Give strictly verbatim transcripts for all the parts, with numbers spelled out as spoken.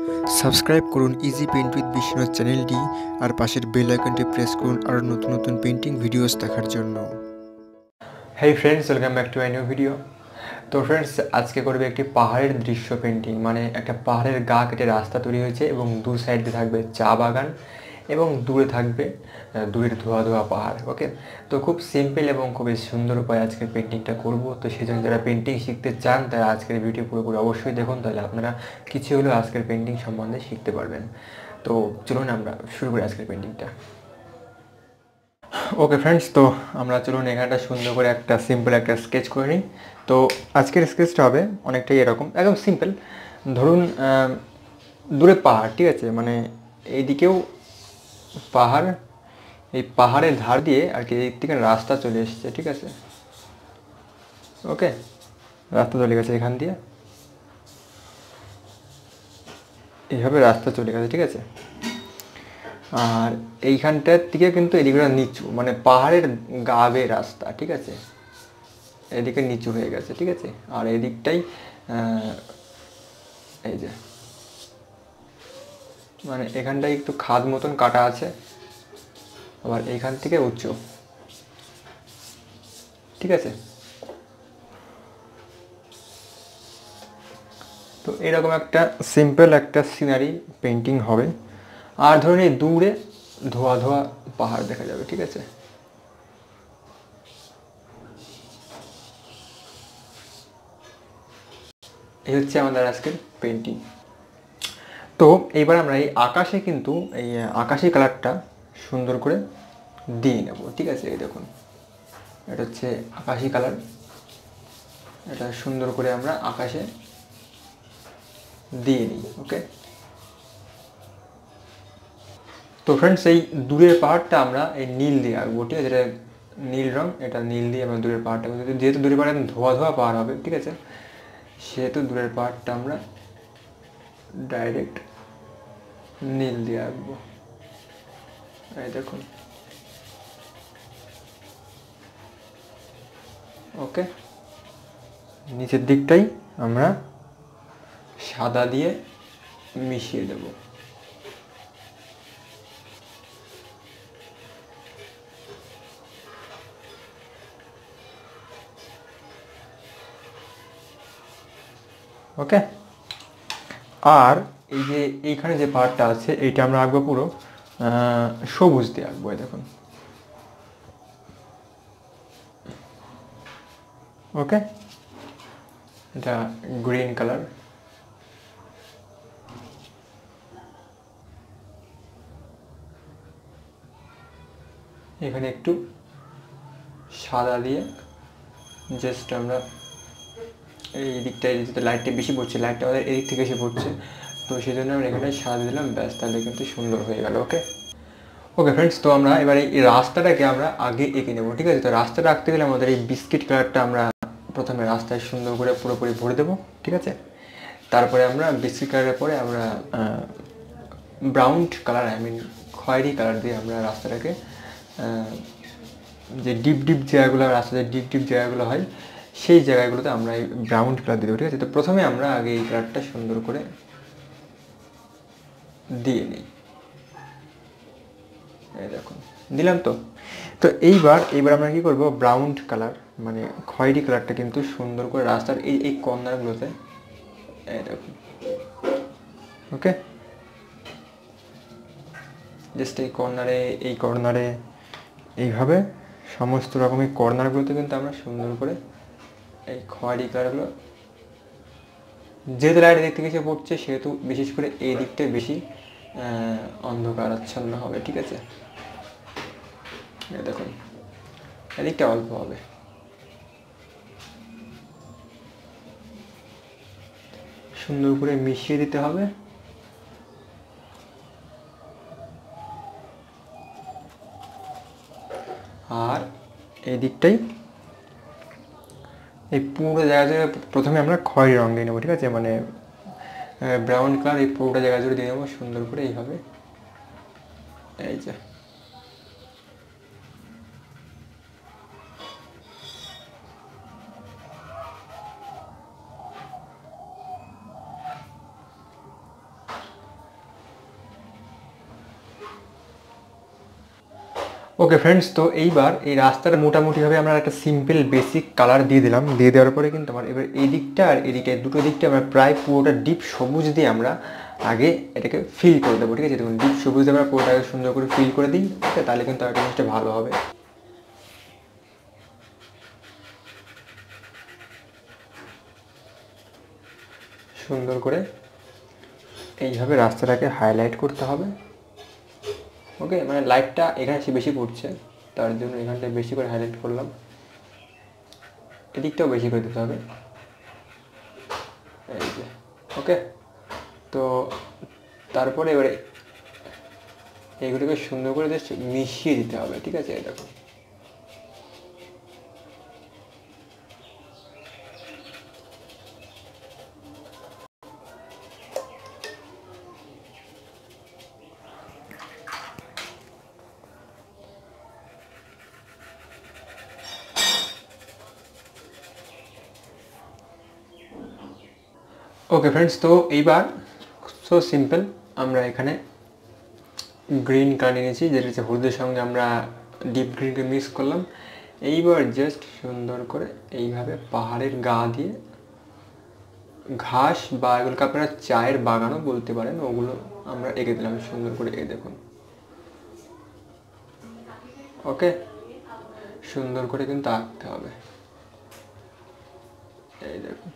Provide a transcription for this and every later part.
Subscribe করুন easy paint with Biswanath চ্যানেলটি আর পাশের বেল আইকনটি প্রেস করুন আরও নতুন নতুন পেইন্টিং ভিডিওস দেখার জন্য। Hey friends, welcome back to my new video. তো ফ্রেন্ডস, আজকে করবে একটি পাহাড়ের দৃশ্য পেন্টিং, মানে একটা পাহাড়ের গা কেটে রাস্তা তৈরি হয়েছে এবং দু সাইড দিয়ে থাকবে চা বাগান এবং দূরে থাকবে দূরের ধোয়া ধোয়া পাহাড়। ওকে, তো খুব সিম্পল এবং খুবই সুন্দর উপায়ে আজকের পেন্টিংটা করব। তো সেই জন্য যারা পেন্টিং শিখতে চান তারা আজকের ভিডিও পুরোপুরি অবশ্যই দেখুন, তাহলে আপনারা কিছু হলেও আজকের পেন্টিং সম্বন্ধে শিখতে পারবেন। তো চলুন আমরা শুরু করি আজকের পেন্টিংটা। ওকে ফ্রেন্ডস, তো আমরা চলুন এখানটা সুন্দর করে একটা সিম্পল একটা স্কেচ করে নিই। তো আজকের স্কেচটা হবে অনেকটাই এরকম, একদম সিম্পল। ধরুন দূরে পাহাড়, ঠিক আছে, মানে এইদিকেও পাহাড়, এই পাহাড়ের ধার দিয়ে আর কি এই থেকে রাস্তা চলে এসছে, ঠিক আছে। ওকে, রাস্তা চলে গেছে এখান দিয়ে, এইভাবে রাস্তা চলে গেছে, ঠিক আছে। আর এইখানটার থেকে কিন্তু এদিকটা নিচু, মানে পাহাড়ের গা বেয়ে রাস্তা, ঠিক আছে, এদিকে নিচু হয়ে গেছে, ঠিক আছে। আর এদিকটাই এই যে মানে এখানটায় একটু খাদ মতন কাটা আছে, আবার এইখান থেকে উঁচু, ঠিক আছে। তো এরকম একটা সিম্পল একটা সিনারি পেন্টিং হবে। আর ধরুন এই দূরে ধোয়া ধোয়া পাহাড় দেখা যাবে, ঠিক আছে। এই হচ্ছে আমাদের আজকের পেন্টিং। তো এইবার আমরা এই আকাশে কিন্তু এই আকাশি কালারটা সুন্দর করে দিয়ে নেব, ঠিক আছে। এই দেখুন, এটা হচ্ছে আকাশি কালার, এটা সুন্দর করে আমরা আকাশে দিয়ে নিই। ওকে, তো ফ্রেন্ডস এই দূরের পাহাড়টা আমরা এই নীল দিয়ে আঁকবো, ঠিক আছে। এটা নীল রং, এটা নীল দিয়ে আমরা দূরের পাহাড়টা, যেহেতু দূরের পাহাড় একদম ধোয়া ধোয়া পাহাড় হবে, ঠিক আছে, সেহেতু দূরের পাহাড়টা আমরা ডাইরেক্ট নীল দিয়ে আঁকবো। এই দেখুন, ওকে, নিচের দিকটাই আমরা সাদা দিয়ে মিশিয়ে দেব। ওকে, আর এই যে এইখানে যে পাহাড়টা আছে এইটা আমরা আঁকবো পুরো সবুজ দিয়ে আঁকবো। দেখুন, ওকে, এটা গ্রিন কালার। এখানে একটু সাদা দিয়ে জাস্ট আমরা এই দিকটায় যেতে লাইটটা বেশি পড়ছে, লাইটটা আমাদের এদিক থেকে এসে পড়ছে, তো সেই জন্য আমরা এখানে সাদা দিলাম, ব্যাস, তাহলে কিন্তু সুন্দর হয়ে গেল। ওকে ওকে ফ্রেন্ডস, তো আমরা এবারে এই রাস্তাটাকে আমরা আগে এঁকে নেবো, ঠিক আছে। তো রাস্তাটা আঁকতে গেলে আমাদের এই বিস্কিট কালারটা আমরা প্রথমে রাস্তায় সুন্দর করে পুরোপুরি ভরে দেবো, ঠিক আছে। তারপরে আমরা বিস্কিট কালারের পরে আমরা ব্রাউন কালার, আই মিন খয়েরি কালার দিয়ে আমরা রাস্তাটাকে যে ডিপ ডিপ জায়গাগুলো, রাস্তাতে ডিপ ডিপ জায়গাগুলো হয় সেই জায়গাগুলোতে আমরা এই ব্রাউন কালার দিয়ে দেবো, ঠিক আছে। তো প্রথমে আমরা আগে এই কালারটা সুন্দর করে দিয়ে নিই। এই দেখুন, দিলাম। তো তো এইবার এইবার আমরা কি করব, ব্রাউন কালার মানে খয়েরি কালারটা কিন্তু সুন্দর করে রাস্তার এই এই কর্নারগুলোতে, এই দেখুন, ওকে, জাস্ট এই কর্নারে এই কর্নারে এইভাবে সমস্ত রকম এই কর্নারগুলোতে কিন্তু আমরা সুন্দর করে এই খয়েরি কালারগুলো, যেহেতু লাইট দিক থেকে এসে পড়ছে সেহেতু বিশেষ করে এই দিকটায় বেশি অন্ধকার আচ্ছন্ন হবে, ঠিক আছে। দেখুন, এদিকটা অল্প হবে। সুন্দর করে মিশিয়ে দিতে হবে। আর এই দিকটাই এই পুরো জায়গা জুড়ে প্রথমে আমরা খয়েরি রঙ দিয়ে নেবো, ঠিক আছে, মানে ব্রাউন কালার এই পুরোটা জায়গা জুড়ে দিয়ে নেবো সুন্দর করে এইভাবে। এই যে ওকে ফ্রেন্ডস, তো এইবার এই রাস্তাটা মোটামুটিভাবে আমরা একটা সিম্পল বেসিক কালার দিয়ে দিলাম। দিয়ে দেওয়ার পরে কিন্তু আমার এবার এই দিকটা আর এই দিকটা দুটো দিকটা আমরা প্রায় পুরোটা ডিপ সবুজ দিয়ে আমরা আগে এটাকে ফিল করে দেবো। ঠিক আছে, দেখুন ডিপ সবুজ দিয়ে আমরা পুরোটাকে সুন্দর করে ফিল করে দিই। ওকে, তাহলে কিন্তু একটা জিনিসটা ভালো হবে। সুন্দর করে এইভাবে রাস্তাটাকে হাইলাইট করতে হবে। ওকে, মানে লাইটটা এখানে বেশি পড়ছে, তার জন্য এখানটায় বেশি করে হাইলাইট করলাম। এদিকটাও বেশি করে দিতে হবে। এই যে ওকে, তো তারপরে এবারে এইগুলোকে সুন্দর করে জাস্ট মিশিয়ে দিতে হবে। ঠিক আছে, এই দেখো ওকে ফ্রেন্ডস, তো এইবার সো সিম্পল আমরা এখানে গ্রিন কালার নিয়েছি, যেটা হচ্ছে হলুদের সঙ্গে আমরা ডিপ গ্রিনকে মিক্স করলাম। এইবার জাস্ট সুন্দর করে এইভাবে পাহাড়ের গা দিয়ে ঘাস বা এগুলোকে আপনারা চায়ের বাগানও বলতে পারেন, ওগুলো আমরা এঁকে দিলাম সুন্দর করে। এই দেখুন ওকে, সুন্দর করে কিন্তু আঁকতে হবে। এই দেখুন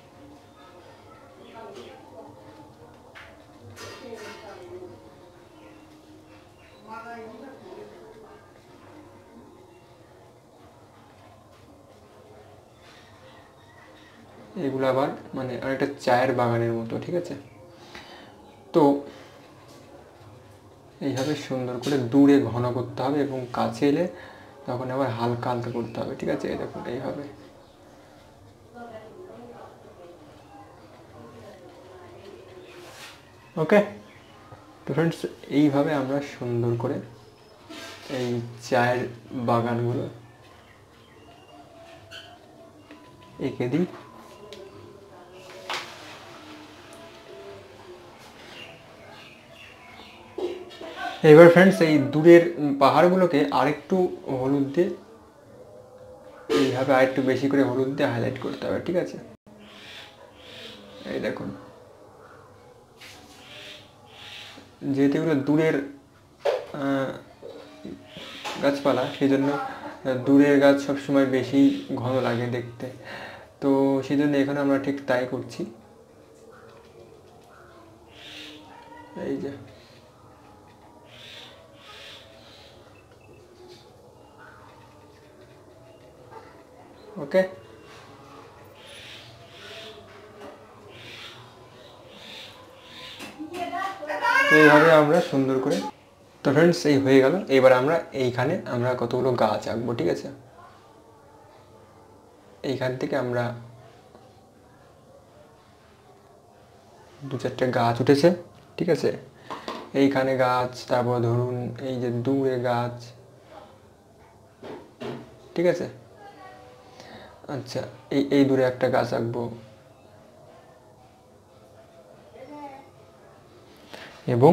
এগুলো আবার মানে অনেকটা চায়ের বাগানের মতো। ঠিক আছে, তো এইভাবে সুন্দর করে দূরে ঘন করতে হবে এবং কাছে এলে তখন আবার হালকা হালকা করতে হবে। ঠিক আছে, এই দেখুন এইভাবে। ওকে, তো ফ্রেন্ডস এইভাবে আমরা সুন্দর করে এই চায়ের বাগানগুলো এঁকে দিই। এবার ফ্রেন্ডস এই দূরের পাহাড়গুলোকে আরেকটু হলুদ দিয়ে এইভাবে আরেকটু বেশি করে হলুদ দিয়ে হাইলাইট করতে হবে। ঠিক আছে, এই দেখুন যেহেতু এগুলো দূরের গাছপালা, সেই জন্য দূরের গাছ সবসময় বেশি ঘন লাগে দেখতে, তো সেই জন্য এখানে আমরা ঠিক তাই করছি। এই যে ওকে, তো এইভাবে আমরা সুন্দর করে, তো ফ্রেন্ডস এই হয়ে গেল। এবার আমরা এইখানে আমরা কতগুলো গাছ আঁকবো। ঠিক আছে, এইখান থেকে আমরা দু চারটে গাছ উঠেছে। ঠিক আছে, এইখানে গাছ, তারপর ধরুন এই যে দূরে গাছ। ঠিক আছে, আচ্ছা এই এই দূরে একটা গাছ আঁকবো এবং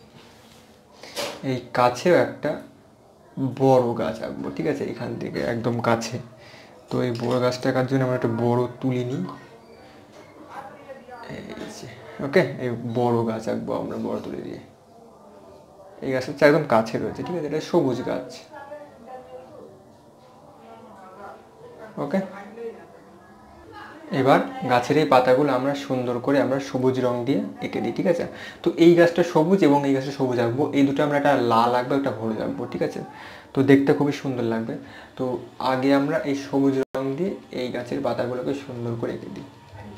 এই কাছেও একটা বড় গাছ আঁকবো। ঠিক আছে, এখান থেকে একদম কাছে। তো এই বড় গাছটা আঁকার জন্য আমরা একটা বড় তুলি নিই। এই যে ওকে, এই বড় গাছ আঁকবো আমরা বড় তুলি দিয়ে। এই গাছটা একদম কাছে রয়েছে। ঠিক আছে, এটা সবুজ গাছ। ওকে, এবার গাছের এই পাতাগুলো আমরা সুন্দর করে আমরা সবুজ রং দিয়ে এঁকে দিই। ঠিক আছে, তো এই গাছটা সবুজ এবং এই গাছটা সবুজ আঁকবো, এই দুটো আমরা একটা লাল আঁকবো, একটা হলুদ আঁকবো। ঠিক আছে, তো দেখতে খুবই সুন্দর লাগবে। তো আগে আমরা এই সবুজ রং দিয়ে এই গাছের পাতাগুলোকে সুন্দর করে এঁকে দিই।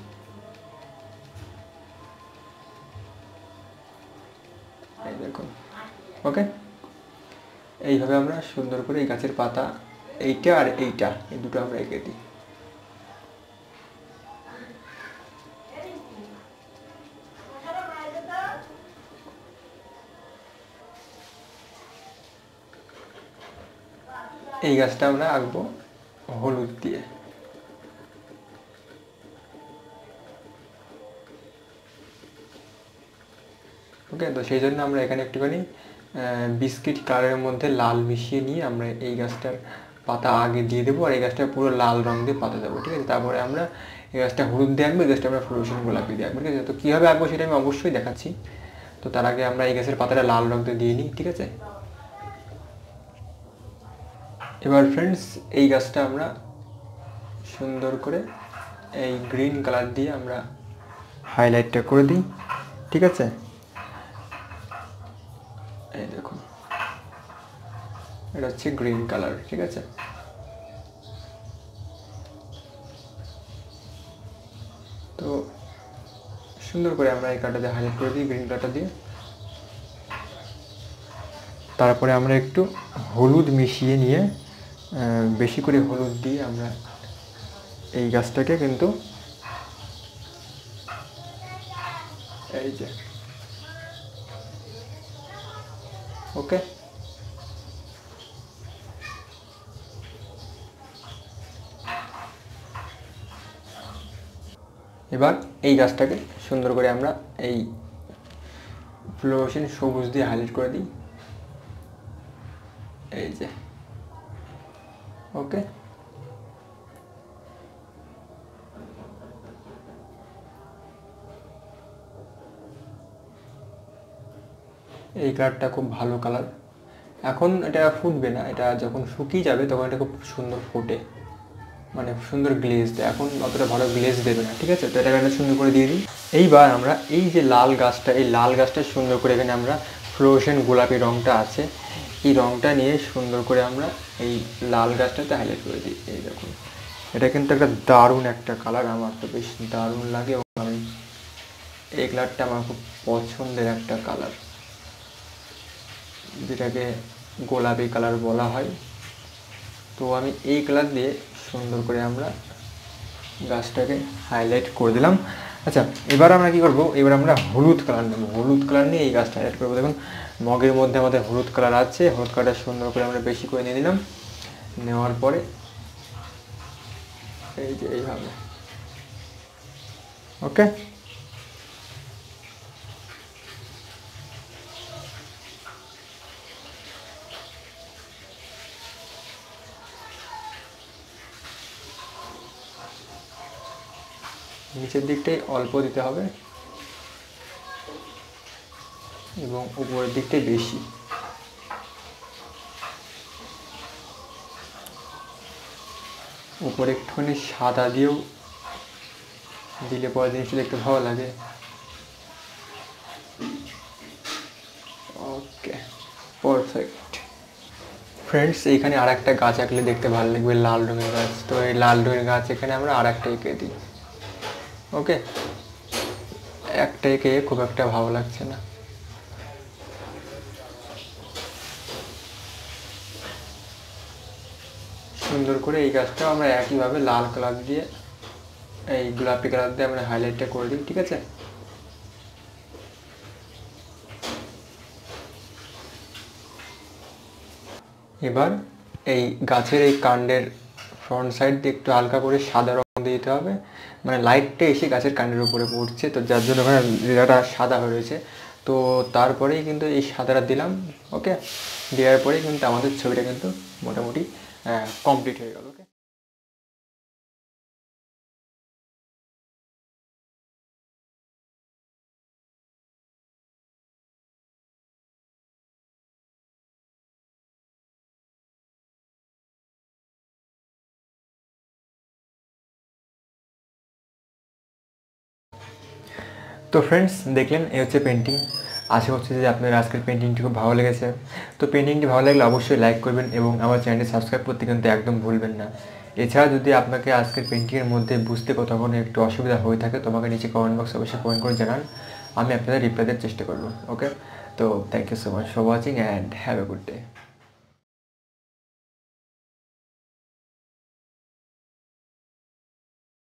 এই দেখুন ওকে, এইভাবে আমরা সুন্দর করে এই গাছের পাতা এইটা আর এইটা এই দুটো আমরা এঁকে দিই। এই গাছটা আমরা আঁকবো হলুদ দিয়ে। ওকে, তো সেই জন্য আমরা এখানে একটুখানি বিস্কিট কালারের মধ্যে লাল মিশিয়ে নিয়ে আমরা এই গাছটার পাতা আগে দিয়ে দেবো, আর এই গাছটা পুরো লাল রং দিয়ে পাতা দেবো, ঠিক আছে। তারপরে আমরা এই গাছটা হলুদ দিয়ে আঁকবো, এই গাছটা আমরা ফ্লোরোসেন্ট গোলাপি দিয়ে আঁকবো, ঠিক আছে। তো কীভাবে আঁকবো সেটা আমি অবশ্যই দেখাচ্ছি। তো তার আগে আমরা এই গাছের পাতাটা লাল রং দিয়ে দিয়ে নিই, ঠিক আছে। এবার ফ্রেন্ডস এই গাছটা আমরা সুন্দর করে এই গ্রিন কালার দিয়ে আমরা হাইলাইটটা করে দিই, ঠিক আছে। এই দেখুন এটা হচ্ছে গ্রিন কালার, ঠিক আছে। তো সুন্দর করে আমরা এই কালারটা দিয়ে হাইলাইট করে দিই, গ্রিন কালারটা দিয়ে। তারপরে আমরা একটু হলুদ মিশিয়ে নিয়ে, বেশি করে হলুদ দিয়ে আমরা এই গাছটাকে কিন্তু এই যে ওকে এবার এই গাছটাকে সুন্দর করে আমরা এই ফ্লোরোসেন্ট সবুজ দিয়ে হাইলাইট করে দিই, এই যে ওকে। এই কালারটা খুব ভালো কালার। এখন এটা ফুটবে না, এটা যখন শুকিয়ে যাবে তখন এটা খুব সুন্দর ফোটে, মানে সুন্দর গ্লেজ দেয়। এখন অতটা ভালো গ্লেজ দেবে না, ঠিক আছে। তো এটাকে একটা সুন্দর করে দিয়ে দিই। এইবার আমরা এই যে লাল গাছটা, এই লাল গাছটা সুন্দর করে এখানে আমরা ফ্লোরোসেন্ট গোলাপি রঙটা আছে, এই রঙটা নিয়ে সুন্দর করে আমরা এই লাল গাছটাতে হাইলাইট করে দিই। এই দেখুন এটা কিন্তু একটা দারুণ একটা কালার, আমার তো বেশ দারুণ লাগে এবং আমি এই কালারটা আমার খুব পছন্দের একটা কালার, যেটাকে গোলাপি কালার বলা হয়। তো আমি এই কালার দিয়ে সুন্দর করে আমরা গাছটাকে হাইলাইট করে দিলাম। আচ্ছা এবার আমরা কি করব, এবার আমরা হলুদ কালার নেব। হলুদ কালার নিয়ে এই গাছটা হাইলাইট করবো। দেখুন মগের মধ্যে আমাদের হলুদ কালার আছে, হলুদ কালারটা সুন্দর করে আমরা বেশি করে নিয়ে নিলাম। নেওয়ার পরে এই যে এইভাবে ওকে। নিচের দিকটাই অল্প দিতে হবে এবং উপরের দিকটাই বেশি। উপরে একটুখানি সাদা দিয়েও দিলে পরে জিনিসটা দেখতে ভালো লাগে। Okay perfect. ফ্রেন্ডস এইখানে আর একটা গাছ আঁকলে দেখতে ভালো লাগবে, লাল রঙের গাছ। তো এই লাল রঙের গাছ এখানে আমরা আর একটা এঁকে দিই, ওকে। একটা এঁকে খুব একটা ভালো লাগছে না। সুন্দর করে এই গাছটাও আমরা একইভাবে লাল কালার দিয়ে এই গোলাপি কালার দিয়ে আমরা হাইলাইটটা করে দিই, ঠিক আছে। এবার এই গাছের এই কাণ্ডের ফ্রন্ট সাইড দিয়ে একটু হালকা করে সাদা রং দিয়ে দিতে হবে, মানে লাইটটা এসে গাছের কাণ্ডের উপরে পড়ছে, তো যার জন্য ওখানে জায়গাটা সাদা হয়ে রয়েছে। তো তারপরেই কিন্তু এই সাদাটা দিলাম, ওকে। দেওয়ার পরেই কিন্তু আমাদের ছবিটা কিন্তু মোটামুটি কমপ্লিট হয়ে গেল, ওকে। তো ফ্রেন্ডস দেখলেন এই হচ্ছে পেন্টিং। আশা করছি যে আপনার আজকের পেন্টিংটি খুব ভালো লেগেছে। তো পেন্টিংটি ভালো লাগলে অবশ্যই লাইক করবেন এবং আমার চ্যানেলটি সাবস্ক্রাইব করতে কিন্তু একদম ভুলবেন না। এছাড়া যদি আপনাকে আজকের পেন্টিংয়ের মধ্যে বুঝতে কোথাও কোনো একটু অসুবিধা হয়ে থাকে তোমাকে নিচে কমেন্ট বক্সে অবশ্যই কমেন্ট করে জানান, আমি আপনাদের রিপ্লাই দেওয়ার চেষ্টা করবো, ওকে। তো thank you so much for watching and have a good day.